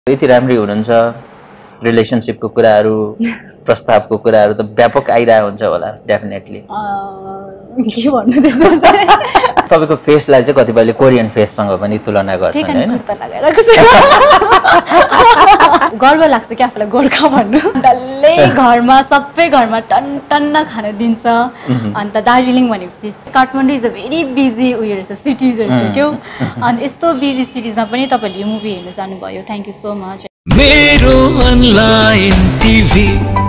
यति राम्रै हुनुहुन्छ रिलेसनशिपको कुराहरू प्रस्तावको कुराहरू त व्यापक आइरहेको हुन्छ होला डेफिनेटली के भन्नु त्यसमा चाहिँ तपाईको फेसलाई चाहिँ कतिपयले कोरियन फेससँग पनि तुलना गर्छन् हैन गर्व लाग्छ कि आफूलाई गोर्खा भन्नु डल्लै घरमा सबै घरमा टन्न खान दिन्छ अन्त दार्जिलिङ भनेपछि Kathmandu is a very busy उयो रहेछ सिटिज रहेछ क्यौ अनि यस्तो बिजी सिटिजमा पनि तपाईले यो मुभी हेर्न जानुभयो थ्यांक यू सो मच मेरो अनलाइन टिभी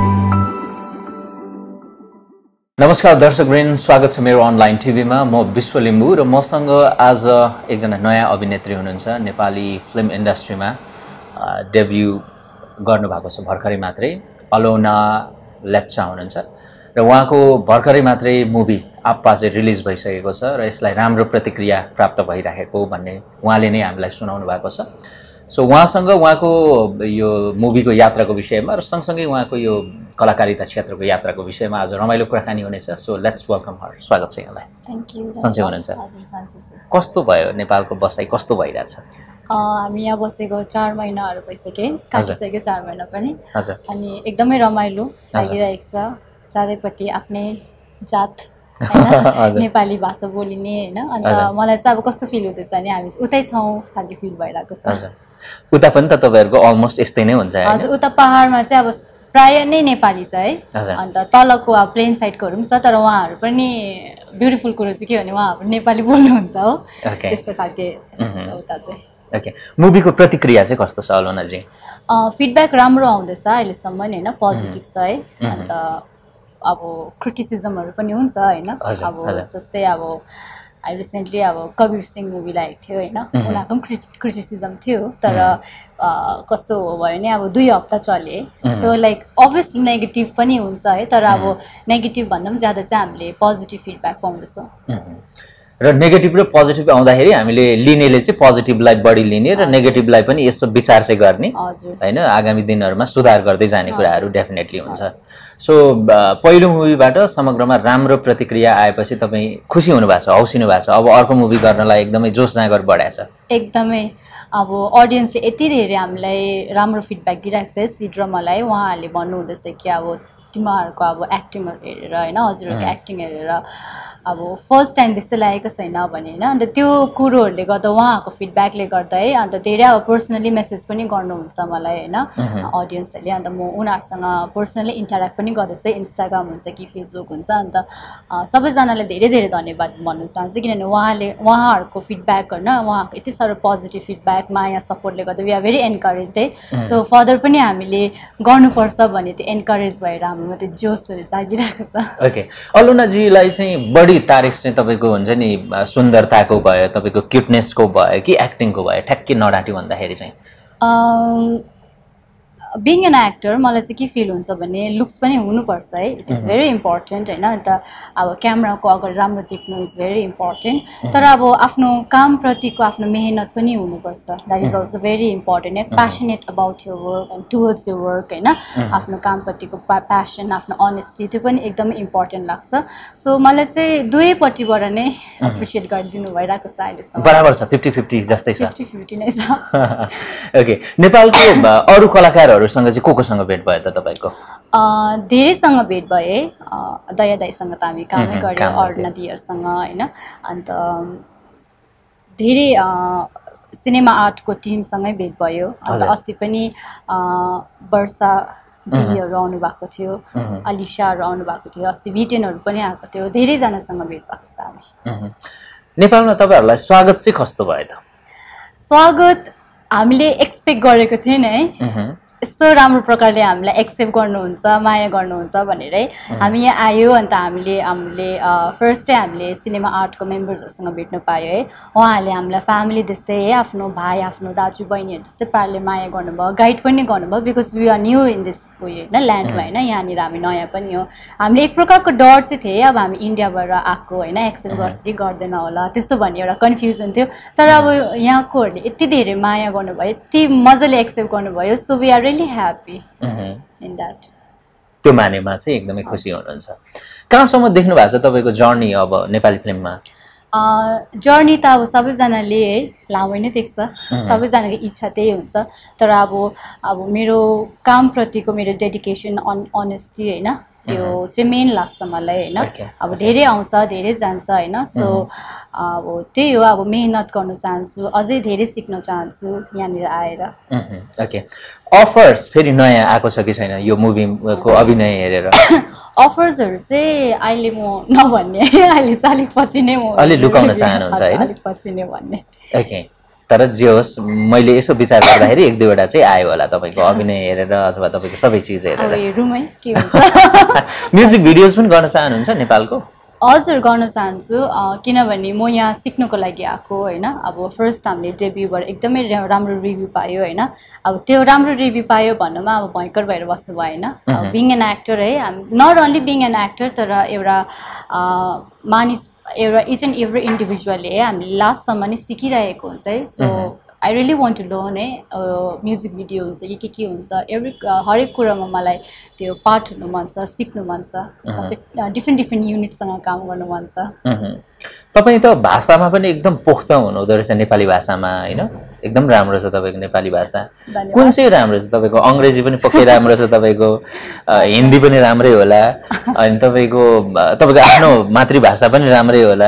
नमस्कार दर्शकवृन्द स्वागत छ मेरो अनलाइन टिभीमा म विश्व लिम्बू र मसँग आज एकजना नयाँ अभिनेत्री हुनुहुन्छ नेपाली फिल्म इन्डस्ट्रीमा डेब्यू गर्नुभएको छ भर्खरै मात्रै अलोना लेप्चा हुनुहुन्छ र उहाँको भर्खरै मात्रै मुभी आप्पा चाहिँ रिलिज भइसकेको छ र यसलाई राम्रो प्रतिक्रिया प्राप्त भइरहेको भन्ने उहाँले नै हामीलाई सुनाउनु भएको छ सो उहाँसँग उहाँको यो मुभीको यात्राको विषयमा र सँगसँगै उहाँको यो कलाकारिता क्षेत्रको यात्राको विषयमा आज रमाइलो कुराकानी हुनेछ सो लेट्स वेलकम हर स्वागत छ यहाँलाई थ्यांक यू सन्चै हुनुहुन्छ हजुर सन्चै छु कस्तो भयो नेपालको बसाइ कस्तो भइरहेछ हामी यहाँ बसेको 4 महिनाहरु भइसके काटिसक्यो 4 महिना पनि हजुर अनि एकदमै रमाइलो लागिरहेको छ चारैपट्टि आफ्नै जात हैन नेपाली भाषा बोलिने हैन अन्त मलाई चाहिँ अब कस्तो फिल हुँदैछ नि हामी उतै छौं खाली फिल भइरहेको छ उता पनि त तपाईहरुको अलमोस्ट यस्तै नै हुन्छ हैन हजुर उता पहाडमा चाहिँ अब प्राय नै नेपाली छ है अन्त तलको अब प्लेन साइडकोहरु पनि छ तर उहाँहरु पनि ब्युटिफुल कुरो चाहिँ के भने उहाँहरु नेपाली बोल्नुहुन्छ हो त्यस्तो खालके उता चाहिँ ओके मुभीको प्रतिक्रिया चाहिँ कस्तो छ अलोना जी फिडब्याक राम्रो आउँदैछ अहिलेसम्म हैन पोजिटिभ छ है अन्त अब क्रिटिसिजमहरु पनि हुन्छ हैन अब जस्तै अब आई रिसेन्टली अब कबीर सिंह मुभी लागेको थियो हैन उनीहरुको पनि क्रिटिसिजम थियो तर कस्तो भयो नि अब 2 हप्ता चले सो लाइक अभियसली नेगेटिभ पनि हुन्छ है तर अब नेगेटिभ भन्दा पनि ज्यादा चाहिँ हामीले पोजिटिभ फिडब्याक पाउँदैछौं र नेगेटिभ र पोजिटिभ आउँदाखेरि हामीले लिनेले चाहिँ पोजिटिभलाई बढी लिने र नेगेटिभलाई पनि यसो विचार चाहिँ गर्ने हैन आगामी दिनहरुमा सुधार गर्दै जाने कुराहरु डेफिनेटली हुन्छ सो पहिलो मुभीबाट समग्रमा राम्रो प्रतिक्रिया आएपछि तपाई खुसी हुनु भएको छ हौसिनु भएको छ अब अर्को मुभी गर्नलाई एकदमै जोश जागर बढाएको छ एकदमै अब ऑडियन्सले यति धेरै हामीलाई राम्रो फिडब्याक दिइराख्छ सिड र मलाई उहाँहरुले भन्नु हुँदैछ कि अब तिमीहरुको अब एक्टिङहरु हेरेर हैन हजुरहरुको एक्टिङ हेरेर अब फर्स्ट टाइम त्यस्तो लागेको छैन भने हैन अन्त त्यो कुरोहरुले गर्दा उहाँहरुको फिडब्याकले गर्दा है अन्त धेरै अब पर्सनली मेसेज पनि गर्नुहुन्छ मलाई हैन ऑडियन्सहरुले अन्त म उनीहरुसँग पर्सनली इन्टर्याक्ट पनि गर्दैछु इन्स्टाग्राम हुन्छ कि फेसबुक हुन्छ अन्त सबैजनाले धेरै धेरै धन्यवाद भन्न चाहन्छु किनभने उहाँहरुको फिडब्याक गर्न उहाँहरुको यति सारो पोजिटिभ फिडब्याक माया सपोर्टले गर्दा वी आर भेरी एन्करेज्ड है सो फर्दर पनि हामीले गर्नुपर्छ भन्ने त्यो एन्करेज भएर हाम्रो त्यो जोशहरु जागिरहेको छ ओके अलोना जीलाई चाहिँ बढी तारिफ चाहिँ तपाईको हुन्छ नि सुन्दरताको भयो तपाईको क्युटनेसको भयो कि एक्टिङको भयो ठ्याक्कै नडाट्यो भन्दाखेरि चाहिँ बिङ एन एक्टर मलाई चाहिँ के फिल हुन्छ भने लुक्स पनि हुनुपर्छ है इट इज भेरी इम्पोर्टेन्ट हैन अन्त अब क्यामेराको अगाडि राम्रो देख्नु इज भेरी इम्पोर्टेन्ट तर अब आफ्नो कामप्रतिको आफ्नो मेहनत पनि हुनुपर्छ that is also very important है passionate about your work and towards your work हैन आफ्नो कामप्रतिको प्यासन आफ्नो अनेस्टी त्यो पनि एकदमै इम्पोर्टेन्ट लाग्छ सो मलाई चाहिँ दुवैपट्टिबाट नै एप्रिसिएट गरिदिनु भइरहेको छ अहिलेसम्म बराबर छ 50-50 जस्तै छ 50-50 नै छ ओके नेपालको अरु कलाकारहरुसँग चाहिँ कोसँग भेट भयो त तपाईको धेरैसँग भेट भए दया दाइसँग त हामी कामै गर्यो अर्ना दियरसँग हैन अन्त धेरै सिनेमा आर्टको टिमसँगै भेट भयो अन्त अस्ति पनि वर्षा दिदीहरु आउनु भएको थियो अलिशाहरु आउनु भएको थियो अस्ति भिटेनहरु पनि आएको थियो धेरै जनासँग भेट भएको छ हामी नेपालमा तपाईहरुलाई स्वागत चाहिँ कस्तो भयो त स्वागत हामीले एक्सपेक्ट गरेको थिएन है यस्तो राम्रो प्रकारले हामीलाई एक्सेप्ट गर्नुहुन्छ माया गर्नुहुन्छ भनेर है हामी यहाँ आयो अन्त हामीले फर्स्टै हामीले सिनेमा आर्टको मेम्बर्सहरुसँग भेट्न पायो है उहाँहरूले हामीलाई फ्यामिली जस्तै है आफ्नो भाइ आफ्नो दाजु बहिनीहरु जस्तै पाराले माया गर्नुभयो गाइड पनि गर्नुभयो because we are new in this हैन ल्यान्डमा हैन यहाँनिर हामी नयाँ पनि हो हामीले एक प्रकारको डर चाहिँ थियो अब हामी इन्डियाबाट आएको हैन एक्सेप्ट गर्छ कि गर्दैन होला त्यस्तो भन्ने एउटा कन्फ्युजन थियो तर अब यहाँकोहरुले यति धेरै माया गर्नुभयो यति मजाले एक्सेप्ट गर्नुभयो so we are really happy in that त्यो मानेमा चाहिँ एकदमै खुसी हुनुहुन्छ कहाँसम्म देख्नु भएको छ तपाईको जर्नी अब नेपाली फिल्ममा जर्नी त अब सबैजनाले है लामो नै देख्छ सबैजनाको इच्छा त्यही हुन्छ तर अब मेरो कामप्रतिको मेरो डेडिकेसन अनेस्टी होइन त्यो चाहिँ मेन लाग्छ मलाई होइन अब धेरै आउँछ धेरै जान्छ होइन सो अब त्यही हो अब मेहनत गर्न चाहन्छु अझै धेरै सिक्न चाहन्छु यहाँनिर आएर ओके अफर्स फेरि नयाँ आएको छ कि छैन यो मुभीको अभिनय हेरेर अफर्सहरू चाहिँ अहिले म नभन्ने अहिले चाहिँ अलिक पछि नै म अलि लुकाउन चाहनुहुन्छ होइन अलिक पछि नै भन्ने ओके तर जे होस् मैले यसो विचार गर्दाखेरि एक दुईवटा चाहिँ आयो होला तपाईँको अभिनय हेरेर अथवा तपाईँको सबै चिज हेरेर हेरौँ के हुन्छ म्युजिक भिडियोज पनि गर्न चाहनुहुन्छ नेपालको हजुर गर्न चाहन्छु किनभने म यहाँ सिक्नको लागि आएको होइन अब फर्स्ट हामीले डेब्युबाट एकदमै राम्रो रिभ्यू पायो होइन अब त्यो राम्रो रिभ्यू पायो भन्नुमा अब भयङ्कर भएर बस्नु भएन बिङ एन एक्टर है not only being an actor तर एउटा मानिस एउटा इच एन्ड एभ्री इन्डिभिजुअलले है हामीले लास्टसम्म नै सिकिरहेको हुन्छ है so I really want to learn है म्युजिक भिडियो हुन्छ कि के हुन्छ हरेक कुरामा मलाई त्यो पार्ट हुनु मन छ सिक्नु मन छ सबै डिफ्रेन्ट युनिटसँग काम गर्नु मन छ तपाईँ त भाषामा पनि एकदम पोख्त हुनुहुँदो रहेछ नेपाली भाषामा होइन एकदम राम्रो छ तपाईँको नेपाली भाषा कुन चाहिँ राम्रो छ तपाईँको अङ्ग्रेजी पनि पक्कै राम्रो छ तपाईँको हिन्दी पनि राम्रै होला अनि तपाईँको आफ्नो मातृभाषा पनि राम्रै होला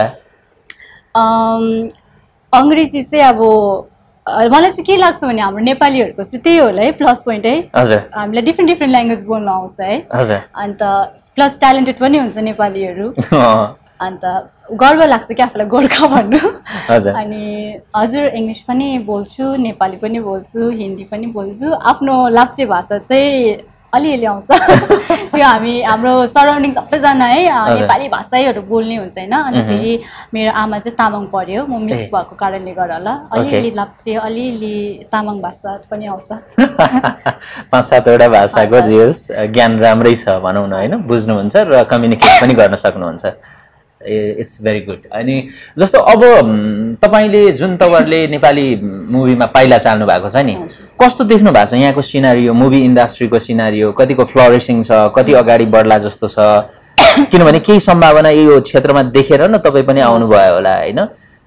अङ्ग्रेजी चाहिँ अब मलाई चाहिँ के लाग्छ भने हाम्रो नेपालीहरूको चाहिँ त्यही होला है प्लस पोइन्ट है हामीलाई डिफ्रेन्ट ल्याङ्ग्वेज बोल्नु आउँछ है अन्त प्लस ट्यालेन्टेड पनि हुन्छ नेपालीहरू अन्त गर्व लाग्छ कि आफूलाई गोर्खा भन्नु अनि हजुर इङ्ग्लिस पनि बोल्छु नेपाली पनि बोल्छु हिन्दी पनि बोल्छु आफ्नो लाप्चे भाषा चाहिँ अलिअलि आउँछ त्यो हाम्रो सराउन्डिङ सबैजना है नेपाली भाषाहरू बोल्ने हुन्छ होइन अन्त फेरि मेरो आमा चाहिँ तामाङ पढ्यो म मिक्स भएको कारणले गर्दा होला अलिअलि लाप्चे अलिअलि तामाङ भाषा पनि आउँछ 5-7वटा भाषाको ज्ञान राम्रै छ भनौँ न होइन बुझ्नुहुन्छ र कम्युनिकेट पनि गर्न सक्नुहुन्छ इट्स भेरी गुड अनि जस्तो अब तपाईले जुन तवरले नेपाली मुभीमा पाइला चाल्नु भएको छ नि कस्तो देख्नु भएको छ यहाँको सिनारियो मुभी इन्डस्ट्रीको सिनारियो कतिको फ्लरिसिङ छ कति अगाडि बढ्ला जस्तो छ किनभने केही सम्भावना यो क्षेत्रमा देखेर न तपाईँ पनि आउनुभयो होला होइन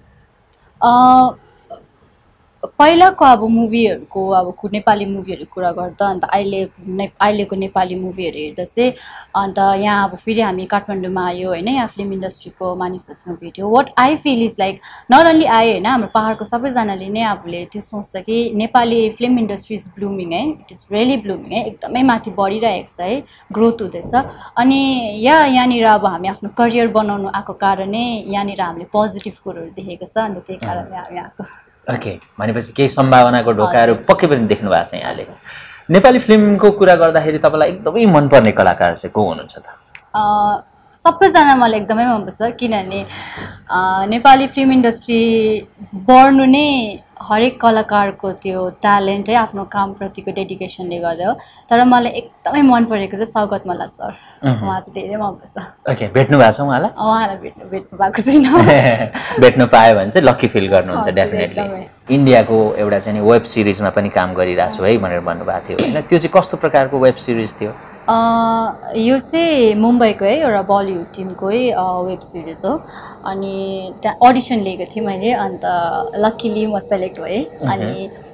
पहिलाको अब मुभीहरूको अब नेपाली मुभीहरूको कुरा गर्दा अन्त अहिलेको नेपाली मुभीहरू हेर्दा चाहिँ अन्त यहाँ अब फेरि हामी काठमाडौँमा आयो होइन यहाँ फिल्म इन्डस्ट्रीको मानिसहरूसँग भेट्यो what I feel is like not only आयो होइन हाम्रो पहाडको सबैजनाले नै आफूले त्यो सोच्छ कि Nepali film industry is blooming है इट इज रियली ब्लुमिङ है एकदमै माथि बढिरहेको छ है ग्रोथ हुँदैछ अनि यहाँनिर अब हामी आफ्नो करियर बनाउनु आएको कारणै यहाँनिर हामीले पोजिटिभ कुरोहरू देखेको छ अन्त त्यही कारणले हामी आएको ओके भनेपछि केही सम्भावनाको ढोकाहरू पक्कै पनि देख्नु भएको छ यहाँले नेपाली फिल्मको कुरा गर्दाखेरि तपाईँलाई एकदमै मनपर्ने कलाकार चाहिँ को हुनुहुन्छ त सबैजना मलाई एकदमै मनपर्छ किनभने नेपाली फिल्म इन्डस्ट्री बढ्नु नै हरेक कलाकारको त्यो ट्यालेन्ट है आफ्नो कामप्रतिको डेडिकेसनले गर्दा हो तर मलाई एकदमै मन परेको चाहिँ सौगत मल्ल सर उहाँ चाहिँ धेरै मनपर्छ ओके भेट्नु भएको छ उहाँलाई भेट्नु भएको छैन भेट्नु पायो भने चाहिँ लक्की फिल गर्नुहुन्छ डेफिनेटली इन्डियाको एउटा चाहिँ वेब सिरिजमा पनि काम गरिरहेको छु है भनेर भन्नुभएको थियो होइन त्यो चाहिँ कस्तो प्रकारको वेब सिरिज थियो यो चाहिँ मुम्बईको है एउटा बलिउड टिमकै वेब सिरिज हो अनि त्यहाँ अडिसन लिएको थिएँ मैले अन्त लक्किली म सेलेक्ट भएँ अनि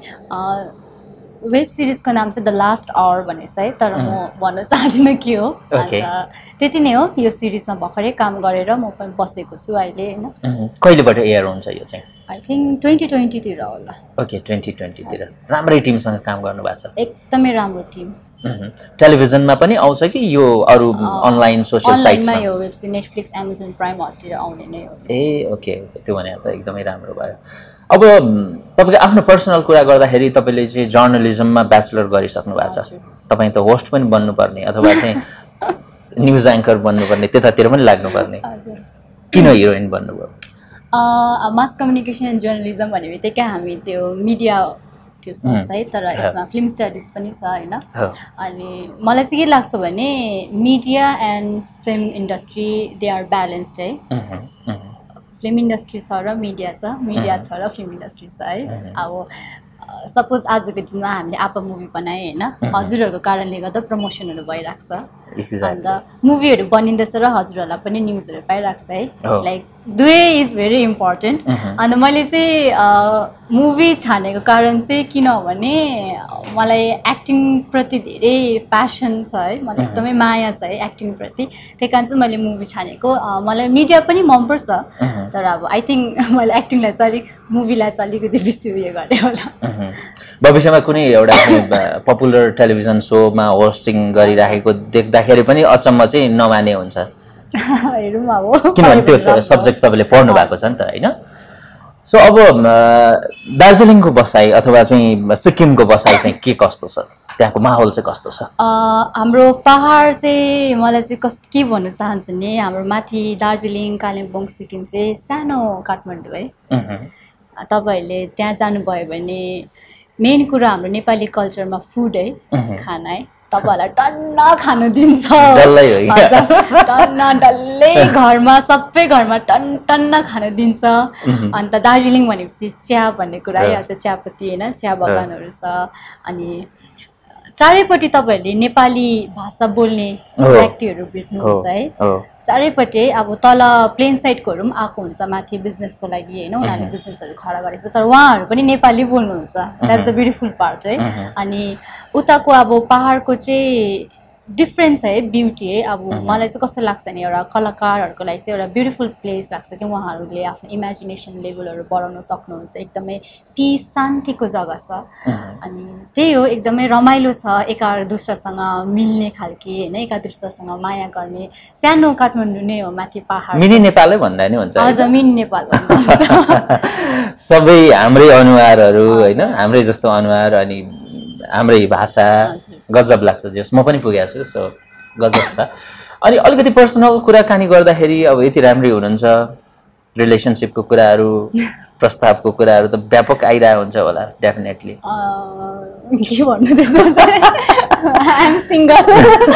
वेब सिरिजको नाम चाहिँ द लास्ट आवर भन्ने छ है तर म भन्न चाहदिनँ के हो अन्त त्यति नै हो यो सिरिजमा भर्खरै काम गरेर म पनि बसेको छु अहिले होइन कहिलेबाट एयर हुन्छ यो चाहिँ आई थिङ्क 2020 तिर होला ओके 2020 तिर राम्रै टिमसँग काम गर्नुभएको छ एकदमै राम्रो टिम टेलिभिजनमा पनि आउँछ कि यो अरू अनलाइन सोशल साइट्समा यो वेब सिरिज नेटफ्लिक्स एमाजोन प्राइमतिर आउने नै हो ए ओके त्यो भने त एकदमै राम्रो भयो अब तपाईको आफ्नो पर्सनल कुरा गर्दाखेरि तपाईले चाहिँ जर्नलिजममा ब्याचलर गरिसक्नु भएको छ तपाई त होस्ट पनि बन्नुपर्ने अथवा चाहिँ न्यूज एङ्कर बन्नुपर्ने त्यतातिर पनि लाग्नुपर्ने किन हिरोइन बन्नुभयो मास कम्युनिकेसन एन्ड जर्नलिजम भन्ने बित्तिकै हामी त्यो मिडिया त्यो सोच है तर यसमा फिल्म स्टडिज पनि छ होइन अनि मलाई चाहिँ के लाग्छ भने media and film industry they are balanced है फिल्म इन्डस्ट्री छ र मिडिया छ छ र फिल्म इन्डस्ट्री छ है अब सपोज आजको दिनमा हामीले आपा मुभी बनाए होइन हजुरहरूको कारणले गर्दा प्रमोसनहरू भइरहेको छ अन्त मुभीहरू बनिँदैछ र हजुरहरूलाई पनि न्युजहरू पाइरहेको छ है हो। लाइक दुवै इज भेरी इम्पोर्टेन्ट अन्त मैले चाहिँ मुभी छानेको कारण चाहिँ किनभने मलाई एक्टिङप्रति धेरै प्यासन छ है मलाई एकदमै माया छ है एक्टिङप्रति त्यही कारण चाहिँ मैले मुभी छानेको मलाई मिडिया पनि मनपर्छ तर अब आई थिङ्क मैले एक्टिङलाई चाहिँ अलिक मुभीलाई चाहिँ अलिकति बेसी उयो गरेँ होला भविष्यमा कुनै एउटा पपुलर टेलिभिजन सोमा होस्टिङ गरिराखेको देख्दाखेरि पनि अचम्म चाहिँ नमाने हुन्छ हेरौँ अब किनभने त्यो सब्जेक्ट तपाईँले पढ्नु भएको छ नि त होइन सो अब दार्जिलिङको बसाइ अथवा चाहिँ सिक्किमको बसाइ चाहिँ के कस्तो छ त्यहाँको माहौल चाहिँ कस्तो छ हाम्रो पहाड चाहिँ मलाई चाहिँ के भन्नु चाहन्छु नि हाम्रो माथि दार्जिलिङ कालिम्पोङ सिक्किम चाहिँ सानो काठमाडौँ है तपाईँहरूले त्यहाँ जानुभयो भने मेन कुरा हाम्रो नेपाली कल्चरमा फुड है खाना है तपाईँहरूलाई टन्न खानु दिन्छ टन्न डल्लै घरमा सबै घरमा टन्न खानु दिन्छ अन्त दार्जिलिङ भनेपछि चिया भन्ने कुरा आइहाल्छ चियापत्ती होइन चिया बगानहरू छ अनि चारैपट्टि तपाईँहरूले नेपाली भाषा बोल्ने व्यक्तिहरू भेट्नुहुन्छ है चारैपट्टि अब तल प्लेन साइडकोहरू पनि आएको हुन्छ माथि बिजनेसको लागि होइन उनीहरूले बिजनेसहरू खडा गरेको छ तर उहाँहरू पनि नेपाली बोल्नुहुन्छ द्याट्स द ब्युटिफुल पार्ट है अनि उताको अब पहाडको चाहिँ डिफ्रेन्स है ब्युटी है अब मलाई चाहिँ कस्तो लाग्छ नि एउटा कलाकारहरूको लागि चाहिँ एउटा ब्युटिफुल प्लेस लाग्छ कि उहाँहरूले आफ्नो इमेजिनेसन लेभलहरू बढाउन सक्नुहुन्छ एकदमै पिस शान्तिको जग्गा छ अनि त्यही हो एकदमै रमाइलो छ एका दुस्रासँग मिल्ने खालके होइन एका दुस्रासँग माया गर्ने सानो काठमाडौँ नै हो माथि पहाड मिनी नेपालै भन्दा नि हुन्छ हजुर मिनी नेपाल सबै हाम्रै अनुहारहरू होइन हाम्रै जस्तो अनुहार अनि हाम्रै भाषा गजब लाग्छ जस म पनि पुगेको छु सो गजब छ अनि अलिकति पर्सनल कुराकानी गर्दाखेरि अब यति राम्रै हुनुहुन्छ रिलेसनसिपको कुराहरू प्रस्तावको कुराहरू त व्यापक आइरहेको हुन्छ होला डेफिनेटली के भन्नु त्यसो आई एम सिङ्गल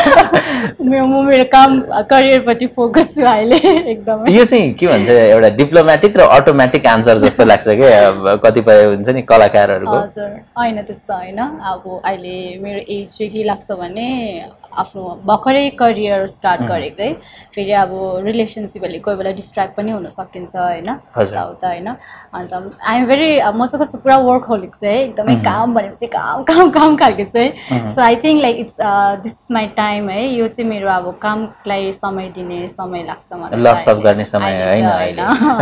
म मेरो काम करियरपट्टि फोकस छु अहिले एकदमै यो चाहिँ के भन्छ एउटा डिप्लोमेटिक र अटोमेटिक आन्सर जस्तो लाग्छ कि कतिपय हुन्छ नि कलाकारहरूको हजुर होइन त्यस्तो होइन अब अहिले मेरो एज चाहिँ के लाग्छ भने आफ्नो भर्खरै करियर स्टार्ट गरेकै फेरि अब रिलेसनसिपहरूले कोही बेला डिस्ट्र्याक्ट पनि हुन सकिन्छ होइन यताउता होइन अन्त आइएम भेरी म चाहिँ कस्तो पुरा वर्कहोलिक छ है एकदमै काम भनेपछि काम काम काम खालको चाहिँ so I think like it's this is my time है यो चाहिँ मेरो अब कामलाई समय दिने समय लाग्छ मलाई लभ गर्ने समय होइन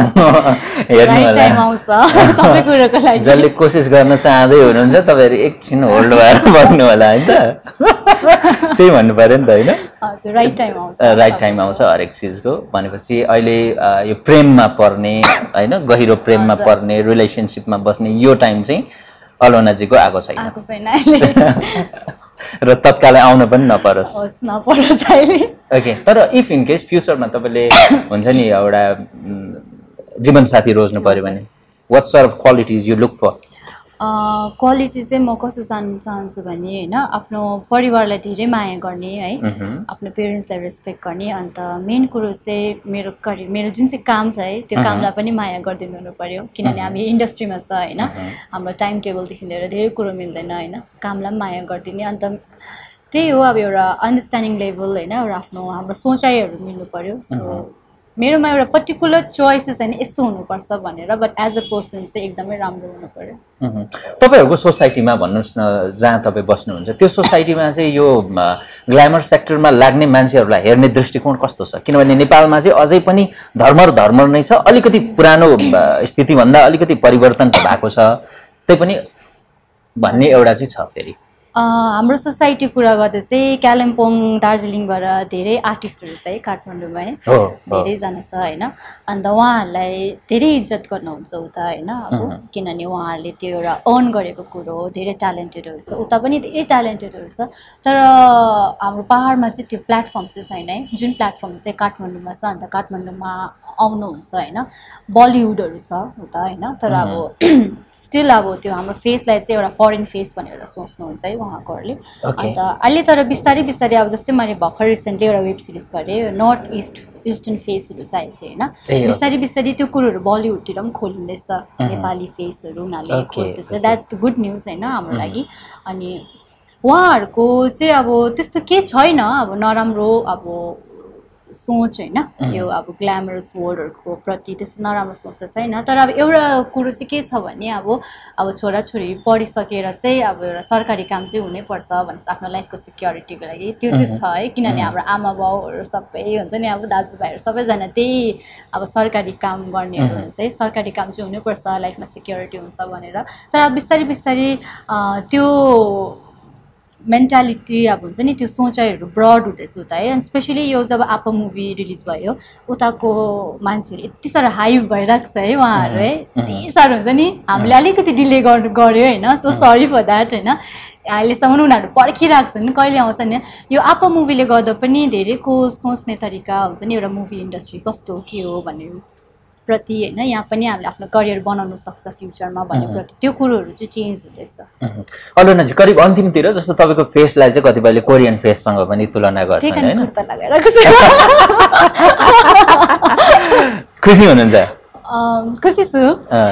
राइट टाइम आउँछ सबै कुरोको लागि जसले कोसिस गर्न चाहँदै हुनुहुन्छ तपाईँहरू एकछिन होल्ड भएर बस्नु होला होइन त त्यही भन्नु पर्यो नि त होइन हजुर राइट टाइम आउँछ राइट टाइम आउँछ हरेक चिजको भनेपछि अहिले यो प्रेममा पर्ने होइन गहिरो प्रेममा पर्ने रिलेसनसिपमा बस्ने यो टाइम चाहिँ अलोनाजीको आएको छैन र तत्कालै आउन पनि नपरोस् अहिले ओके तर इफ इन केस फ्युचरमा तपाईँले हुन्छ नि एउटा जीवनसाथी रोज्नु पर्यो भने what sort of qualities you look for quality चाहिँ म कस्तो जान्नु चाहन्छु भने होइन आफ्नो परिवारलाई धेरै माया गर्ने है आफ्नो पेरेन्ट्सलाई रेस्पेक्ट गर्ने अन्त मेन कुरो चाहिँ मेरो जुन चाहिँ काम छ है त्यो कामलाई पनि माया गरिदिनु हुनु पर्यो किनभने हामी इन्डस्ट्रीमा छ होइन हाम्रो टाइम टेबलदेखि लिएर धेरै कुरो मिल्दैन होइन कामलाई पनि माया गरिदिने अन्त त्यही हो अब एउटा अन्डरस्ट्यान्डिङ लेभल होइन एउटा आफ्नो हाम्रो सोचाइहरू मिल्नु पर्यो सो मेरोमा एउटा पर्टिकुलर चोइसेस होइन यस्तो हुनुपर्छ भनेर बट एज अ पर्सन चाहिँ एकदमै राम्रो हुनु पर्यो तपाईँहरूको सोसाइटीमा भन्नुहोस् न जहाँ तपाईँ बस्नुहुन्छ त्यो सोसाइटीमा चाहिँ यो ग्ल्यामर सेक्टरमा लाग्ने मान्छेहरूलाई हेर्ने दृष्टिकोण कस्तो छ किनभने नेपालमा चाहिँ अझै पनि धर्मर नै छ अलिकति पुरानो स्थितिभन्दा अलिकति परिवर्तन त भएको छ त्यही पनि भन्ने एउटा चाहिँ छ फेरि हाम्रो सोसाइटी कुरा गर्दा चाहिँ कालिम्पोङ दार्जिलिङबाट धेरै आर्टिस्टहरू छ है काठमाडौँमा है धेरैजना छ होइन अन्त उहाँहरूलाई धेरै इज्जत गर्नुहुन्छ उता होइन अब किनभने उहाँहरूले त्यो एउटा अर्न गरेको कुरो हो धेरै ट्यालेन्टेडहरू छ उता पनि धेरै ट्यालेन्टेडहरू छ तर हाम्रो पहाडमा चाहिँ त्यो प्लेटफर्म चाहिँ छैन है जुन प्लेटफर्म चाहिँ काठमाडौँमा छ अन्त काठमाडौँमा आउनुहुन्छ होइन बलिउडहरू छ उता होइन तर अब स्टिल अब त्यो हाम्रो फेसलाई चाहिँ एउटा फरेन फेस भनेर सोच्नुहुन्छ है उहाँकोहरूले अन्त अहिले तर बिस्तारै बिस्तारै अब जस्तै मैले भर्खर रिसेन्टली एउटा वेब सिरिज गरेँ नर्थ इस्टर्न फेसहरू चाहिँ आएको थियो होइन बिस्तारै बिस्तारै त्यो कुरोहरू बलिउडतिर पनि खोलिँदैछ नेपाली फेसहरू उनीहरूले खोज्दैछ द्याट्स द गुड न्युज होइन हाम्रो लागि अनि उहाँहरूको चाहिँ अब त्यस्तो के छैन अब नराम्रो अब सोच होइन यो अब ग्ल्यामरस वर्ल्डहरूको प्रति त्यस्तो नराम्रो सोच त छैन तर अब एउटा कुरो चाहिँ के छ भने अब छोराछोरी पढिसकेर चाहिँ अब एउटा सरकारी काम चाहिँ हुनैपर्छ भनेपछि आफ्नो लाइफको सिक्योरिटीको लागि त्यो चाहिँ छ है किनभने हाम्रो आमा बाउहरू सबै हुन्छ नि अब दाजुभाइहरू सबैजना त्यही अब सरकारी काम गर्नेहरू हुन्छ है सरकारी काम चाहिँ हुनैपर्छ लाइफमा सिक्योरिटी हुन्छ भनेर तर अब बिस्तारै बिस्तारै त्यो मेन्टालिटी अब हुन्छ नि त्यो सोचाइहरू ब्रड हुँदैछ उता है एन्ड स्पेसली यो जब आपा मुभी रिलिज भयो उताको मान्छेहरू यति साह्रो हाइप भइरहेको छ है उहाँहरू है यति साह्रो हुन्छ नि हामीले अलिकति डिले गऱ्यो होइन सो सरी फर द्याट होइन अहिलेसम्म उनीहरू पर्खिरहेको छन् कहिले आउँछ नि यो आपा मुभीले गर्दा पनि धेरैको सोच्ने तरिका हुन्छ नि एउटा मुभी इन्डस्ट्री कस्तो के हो भन्ने प्रति होइन यहाँ पनि हामीले आफ्नो करियर बनाउन सक्छ फ्युचरमा भन्ने प्रति त्यो कुरोहरू चाहिँ चेन्ज हुँदैछ अरुणाजी करिब अन्तिमतिर जस्तो तपाईँको फेसलाई चाहिँ कतिपयले कोरियन फेससँग पनि तुलना गर्छन् हैन खुसी हुनुहुन्छ खुसी छु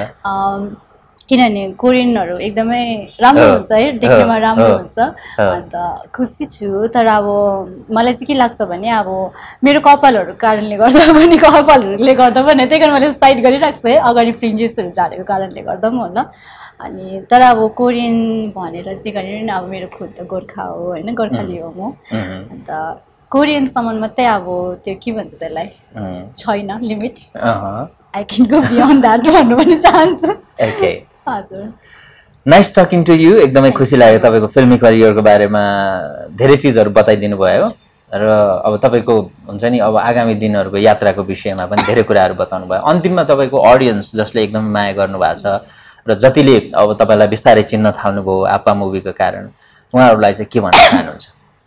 किनभने कोरियनहरू एकदमै राम्रो हुन्छ है देख्नमा राम्रो हुन्छ अन्त खुसी छु तर अब मलाई चाहिँ के लाग्छ भने अब मेरो कपालहरू कारणले गर्दा पनि कपालहरूले गर्दा पनि त्यही कारण मैले साइड गरिरहेको छु है अगाडि फ्रिन्जेसहरू झारेको कारणले गर्दा पनि होला अनि तर अब कोरियन भनेर चाहिँ गरेर अब मेरो खुद त गोर्खा हो होइन गोर्खाली हो म अन्त कोरियनसम्म मात्रै अब त्यो के भन्छ त्यसलाई छैन limit I can go beyond that भन्नु पनि चाहन्छु हजुर नाइस टकिङ टु यु एकदमै खुसी लाग्यो तपाईँको फिल्मी करियरको बारेमा धेरै चिजहरू बताइदिनु भयो र अब तपाईँको हुन्छ नि अब आगामी दिनहरूको यात्राको विषयमा पनि धेरै कुराहरू बताउनु भयो अन्तिममा तपाईँको अडियन्स जसले एकदमै माया गर्नुभएको छ र जतिले अब तपाईँलाई बिस्तारै चिन्न थाल्नुभयो आपा मुभीको कारण उहाँहरूलाई चाहिँ के भन्न चाहनुहुन्छ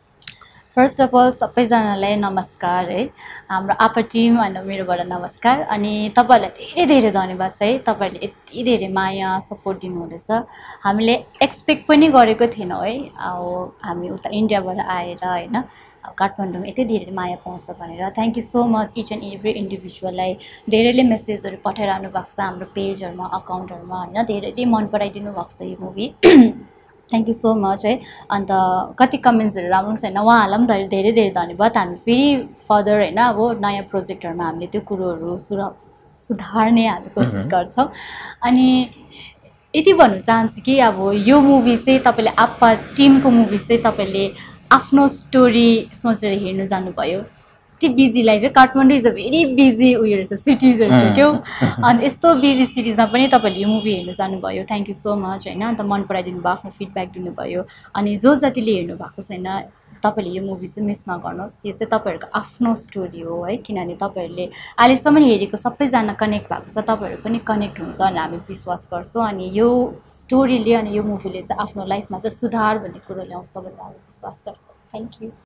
फर्स्ट अफ अल सबैजनालाई नमस्कार है हाम्रो आपा टिम अनि मेरोबाट नमस्कार अनि तपाईँहरूलाई धेरै धेरै धन्यवाद छ है तपाईँहरूले यति धेरै माया सपोर्ट दिनुहुँदैछ हामीले एक्सपेक्ट पनि गरेको थिएनौँ है अब हामी उता इन्डियाबाट आएर होइन काठमाडौँमा यति धेरै माया पाउँछ भनेर thank you so much each and every इन्डिभिजुअललाई धेरैले मेसेजहरू पठाइरहनु भएको छ हाम्रो पेजहरूमा अकाउन्टहरूमा होइन धेरैले मन पराइदिनु भएको छ यो movie thank you so much है अन्त कति कमेन्ट्सहरू राम्रो छैन उहाँहरूलाई पनि धेरै धेरै धन्यवाद हामी फेरि फर्दर होइन अब नयाँ प्रोजेक्टहरूमा हामीले त्यो कुरोहरू सुधार्ने हामी कोसिस गर्छौँ अनि यति भन्नु चाहन्छु कि अब यो मुभी चाहिँ तपाईँले आपा टिमको मुभी चाहिँ तपाईँले आफ्नो स्टोरी सोचेर हेर्नु जानुभयो यति बिजी लाइफ है Kathmandu is a very busy उयो रहेछ सिटिजहरू छ क्यौ अनि यस्तो बिजी सिटिजमा पनि तपाईँले यो मुभी हेर्नु जानुभयो थ्याङ्क यू सो मच होइन अन्त मन पराइदिनु भयो आफ्नो फिडब्याक दिनुभयो अनि जो जतिले हेर्नु भएको छैन तपाईँले यो मुभी चाहिँ मिस नगर्नुहोस् यो चाहिँ तपाईँहरूको आफ्नो स्टोरी हो है किनभने तपाईँहरूले अहिलेसम्म हेरेको सबैजना कनेक्ट भएको छ तपाईँहरू पनि कनेक्ट हुन्छ अनि हामी विश्वास गर्छौँ अनि यो स्टोरीले अनि यो मुभीले चाहिँ आफ्नो लाइफमा चाहिँ सुधार भन्ने कुरो ल्याउँछ भन्ने हामी विश्वास गर्छौँ थ्याङ्क यू